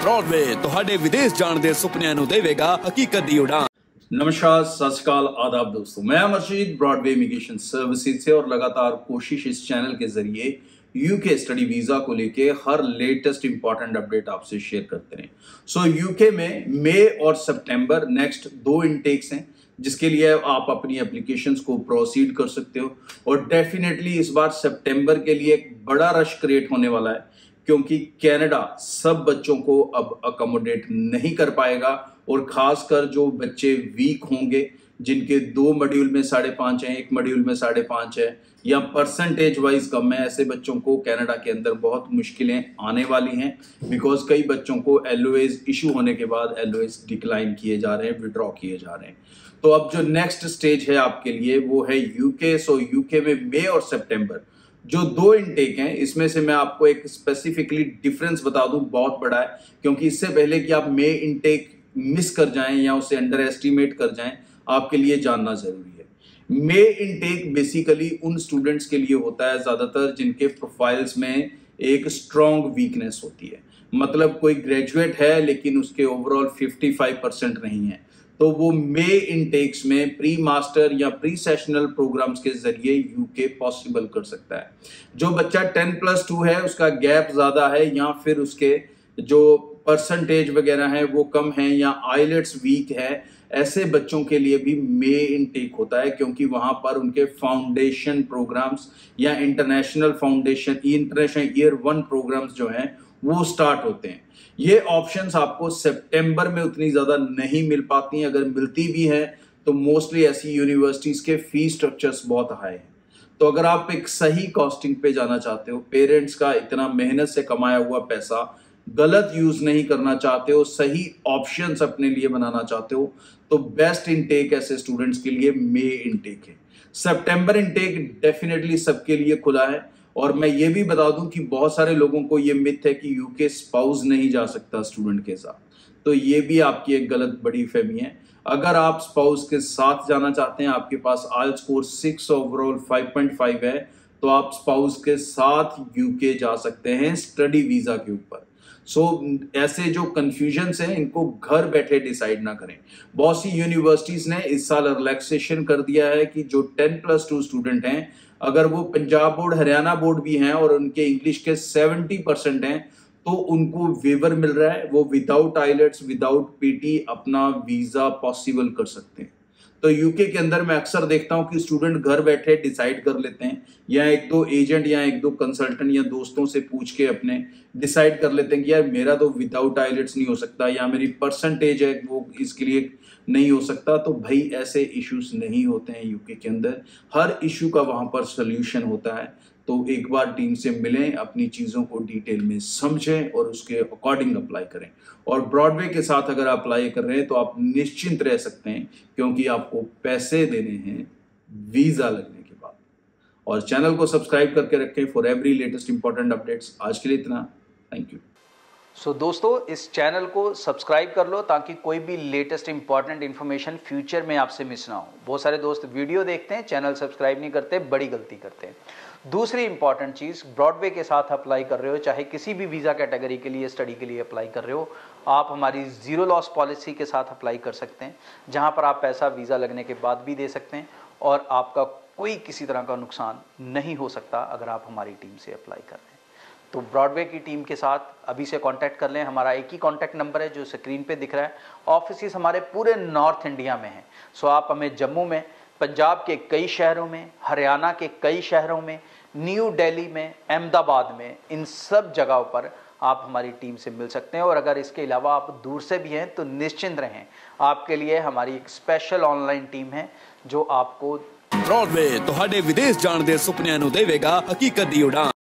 Broadway ਤੁਹਾਡੇ ਵਿਦੇਸ਼ ਜਾਣ ਦੇ ਸੁਪਨਿਆਂ ਨੂੰ ਦੇਵੇਗਾ ਹਕੀਕਤ ਦੀ ਉਡਾਨ। नमस्कार, सत श्री अकाल, आदाब दोस्तों। मैं अमरजीत ब्रॉडवे इमिग्रेशन सर्विसेज से और लगातार कोशिश इस चैनल के जरिए यूके स्टडी वीजा को लेके हर लेटेस्ट इंपॉर्टेंट अपडेट आपसे शेयर करते हैं। सो यूके में मई और सितंबर नेक्स्ट 2 इनटेक्स हैं जिसके लिए आप अपनी एप्लीकेशंस को प्रोसीड कर सकते हो और डेफिनेटली इस बार सितंबर के लिए एक बड़ा रश क्रिएट होने वाला है क्योंकि कनाडा सब बच्चों को अब अकोमोडेट नहीं कर पाएगा और खासकर जो बच्चे वीक होंगे जिनके 2 मॉड्यूल में 5.5 है, 1 मॉड्यूल में 5.5 है या परसेंटेज वाइज कम है, ऐसे बच्चों को कनाडा के अंदर बहुत मुश्किलें आने वाली हैं बिकॉज कई बच्चों को एलओएस इशू होने के बाद एलओएस डिक्लाइन किए जा रहे हैं, विड्रॉ किए जा रहे हैं। तो अब जो नेक्स्ट स्टेज है आपके लिए वो है यूके। सो यूके में मई और सितंबर जो 2 इनटेक हैं इसमें से मैं आपको एक स्पेसिफिकली डिफरेंस बता दूं, बहुत बड़ा है क्योंकि इससे पहले कि आप मई इनटेक मिस कर जाएं या उसे अंडर एस्टिमेट कर जाएं आपके लिए जानना जरूरी है। मई इनटेक बेसिकली उन स्टूडेंट्स के लिए होता है ज्यादातर जिनके प्रोफाइल्स में एक स्ट्रॉन्ग वीकनेस होती है, मतलब कोई ग्रेजुएट है लेकिन उसके ओवरऑल 55% नहीं है, तो वो मई इनटेक्स में प्री मास्टर या प्री सेशनल प्रोग्राम्स के जरिए यूके पॉसिबल कर सकता है। जो बच्चा 10+2 है उसका गैप ज्यादा है या फिर उसके जो परसेंटेज वगैरह है वो कम है या आइलेट्स वीक है, ऐसे बच्चों के लिए भी मई इनटेक होता है क्योंकि वहां पर उनके फाउंडेशन प्रोग्राम्स या इंटरनेशनल ईयर 1 प्रोग्राम्स जो हैं वो स्टार्ट होते हैं। ये ऑप्शंस आपको सितंबर में उतनी ज्यादा नहीं मिल पाती हैं, अगर मिलती भी हैं तो मोस्टली ऐसी यूनिवर्सिटीज के फी स्ट्रक्चर्स बहुत हाई हैं। तो अगर आप एक सही कॉस्टिंग पे जाना चाहते हो, पेरेंट्स का इतना मेहनत से कमाया हुआ पैसा गलत यूज नहीं करना चाहते हो, सही ऑप्शंस अपने लिए बनाना चाहते हो, तो बेस्ट इनटेक ऐसे स्टूडेंट्स के लिए मई इनटेक है। सितंबर इनटेक डेफिनेटली सबके लिए खुला है और मैं ये भी बता दूं कि बहुत सारे लोगों को ये मिथ है कि यूके स्पाउस नहीं जा सकता स्टूडेंट के साथ, तो ये भी आपकी एक गलत बड़ी फहमी है। अगर आप स्पाउस के साथ जाना चाहते हैं, आपके पास आइल्स स्कोर 6 ओवरऑल 5.5 है, तो आप स्पाउस के साथ यूके जा सकते हैं स्टडी वीजा के ऊपर। सो ऐसे जो कंफ्यूजन्स हैं इनको घर बैठे डिसाइड ना करें। बहुत सी यूनिवर्सिटीज ने इस साल रिलैक्सेशन कर दिया है कि जो 10+2 स्टूडेंट हैं अगर वो पंजाब बोर्ड, हरियाणा बोर्ड भी हैं और उनके इंग्लिश के 70% हैं तो उनको वेवर मिल रहा है, वो विदाउट आइलेट्स विदाउट पीटी अपना वीजा पॉसिबल कर सकते हैं। तो यूके के अंदर मैं अक्सर देखता हूं कि स्टूडेंट घर बैठे डिसाइड कर लेते हैं या 1-2 एजेंट या 1-2 कंसल्टेंट या दोस्तों से पूछ के अपने डिसाइड कर लेते हैं कि यार मेरा तो विदाउट आइलेट्स नहीं हो सकता या मेरी परसेंटेज है वो इसके लिए नहीं हो सकता। तो भाई ऐसे इश्यूज नहीं होते हैं यूके के अंदर, हर इशू का वहां पर सोल्यूशन होता है। तो एक बार टीम से मिलें, अपनी चीज़ों को डिटेल में समझें और उसके अकॉर्डिंग अप्लाई करें। और ब्रॉडवे के साथ अगर आप अप्लाई कर रहे हैं तो आप निश्चिंत रह सकते हैं क्योंकि आपको पैसे देने हैं वीज़ा लगने के बाद। और चैनल को सब्सक्राइब करके रखें for every latest important updates. आज के लिए इतना, थैंक यू। सो दोस्तों इस चैनल को सब्सक्राइब कर लो ताकि कोई भी लेटेस्ट इंपॉर्टेंट इन्फॉर्मेशन फ्यूचर में आपसे मिस ना हो। बहुत सारे दोस्त वीडियो देखते हैं, चैनल सब्सक्राइब नहीं करते, बड़ी गलती करते हैं। दूसरी इंपॉर्टेंट चीज़, ब्रॉडवे के साथ अप्लाई कर रहे हो, चाहे किसी भी वीज़ा कैटेगरी के लिए स्टडी के लिए अप्लाई कर रहे हो, आप हमारी ज़ीरो लॉस पॉलिसी के साथ अप्लाई कर सकते हैं जहां पर आप पैसा वीज़ा लगने के बाद भी दे सकते हैं और आपका कोई किसी तरह का नुकसान नहीं हो सकता अगर आप हमारी टीम से अप्लाई कर रहे हैं। तो ब्रॉडवे की टीम के साथ अभी से कांटेक्ट कर लें। हमारा एक ही कांटेक्ट नंबर है जो स्क्रीन पे दिख रहा है। ऑफिस हमारे पूरे नॉर्थ इंडिया में हैं। सो आप हमें जम्मू में, पंजाब के कई शहरों में, हरियाणा के कई शहरों में, न्यू दिल्ली में, अहमदाबाद में, इन सब जगहों पर आप हमारी टीम से मिल सकते हैं। और अगर इसके अलावा आप दूर से भी हैं तो निश्चिंत रहें, आपके लिए हमारी एक स्पेशल ऑनलाइन टीम है जो आपको ब्रॉडवे ਤੁਹਾਡੇ ਵਿਦੇਸ਼ ਜਾਣ ਦੇ ਸੁਪਨਿਆਂ ਨੂੰ ਦੇਵੇਗਾ ਹਕੀਕਤ ਦੀ ਉਡਾਨ।